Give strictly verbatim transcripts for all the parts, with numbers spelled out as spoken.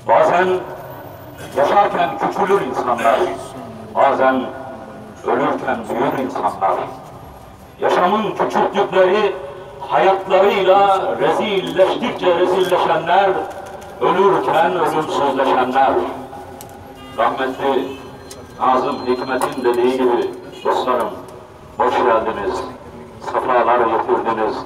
Bazen yaşarken küçülür insanlar, bazen ölürken büyür insanlar. Yaşamın küçülttükleri hayatlarıyla rezilleştikçe rezilleşenler, ölürken ölümsüzleşenler. Rahmetli Nazım Hikmet'in dediği gibi, dostlarım, hoş geldiniz, sefalar getirdiniz.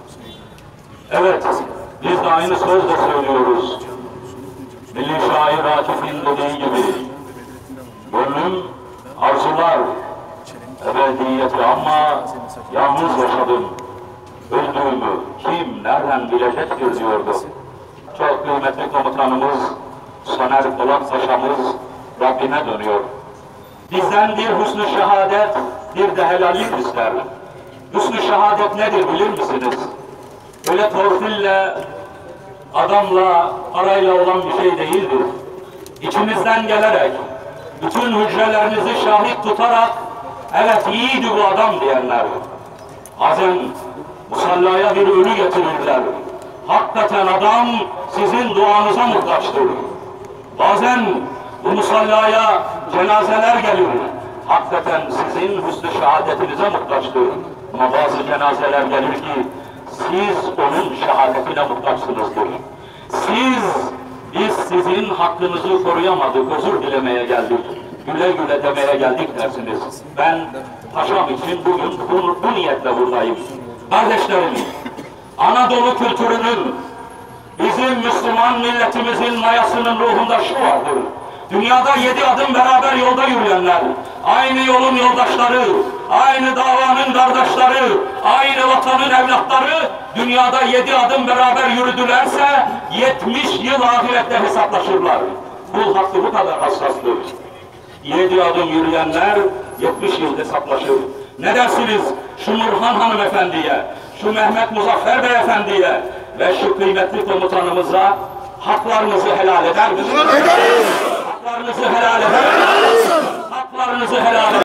Evet, biz de aynı sözle söylüyoruz. Milli şair Akif'in dediği gibi, gönlüm arzular ebediyeti ama yalnız yaşadım. Öldüğümü kim nereden bilecektir diyordu. Çok kıymetli komutanımız Soner Polat Paşa'mız Rabbine dönüyor. Bizden bir hüsnü şehadet, bir de helallik ister. Hüsnü şehadet nedir bilir misiniz? Öyle torpille, adamla, parayla olan bir şey değildir. İçinizden gelerek, bütün hücrelerinizi şahit tutarak, evet iyiydi bu adam diyenler. Bazen musallaya bir ölü getirirler. Hakikaten adam sizin duanıza muhtaçtır. Bazen bu musallaya cenazeler gelir. Hakikaten sizin hüsnü şehadetinize muhtaçtır. Ama bazı cenazeler gelir ki siz onun şehadetine muhtaçsınızdır. Siz, biz sizin hakkınızı koruyamadık, özür dilemeye geldik. Güle güle demeye geldik dersiniz. Ben paşam için bugün bu, bu niyetle buradayım. Kardeşlerim, Anadolu kültürünün, bizim Müslüman milletimizin mayasının ruhunda şu vardır. Dünyada yedi adım beraber yolda yürüyenler, aynı yolun yoldaşları, aynı davanın kardeşleri, aynı vatanın evlatları, dünyada yedi adım beraber yürüdülerse, yetmiş yıl ahirette hesaplaşırlar. Bu hakkı bu kadar hassastır. Yedi adım yürüyenler, yetmiş yıl hesaplaşır. Ne dersiniz şu Nurhan hanımefendiye, şu Mehmet Muzaffer beyefendiye ve şu kıymetli komutanımıza haklarınızı helal eder misiniz? Haklarınızı helal eder misiniz? Haklarınızı helal eder misiniz?